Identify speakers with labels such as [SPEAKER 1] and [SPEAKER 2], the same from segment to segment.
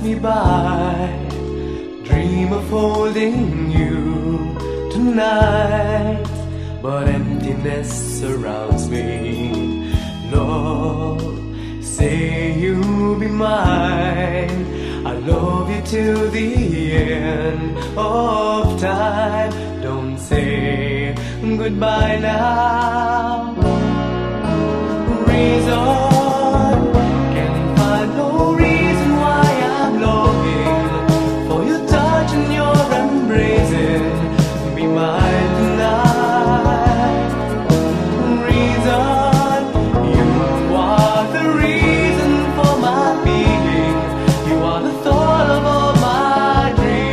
[SPEAKER 1] me by. Dream of holding you tonight, but emptiness surrounds me. Lord, say you'll be mine. I love you till the end of time. Don't say goodbye now. Reason can find no reason why I'm longing for your touch and your embracing. Be mine tonight. Reason, you are the reason for my being. You are the thought of all my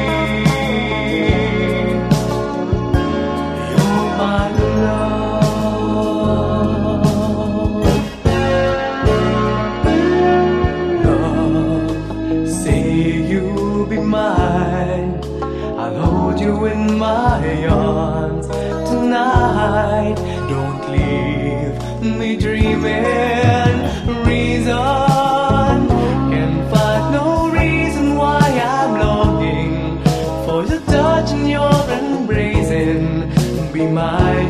[SPEAKER 1] dreams. You're my love. Mine. I'll hold you in my arms tonight. Don't leave me dreaming. Reason can find no reason why I'm longing for your touch and your embracing. Be mine.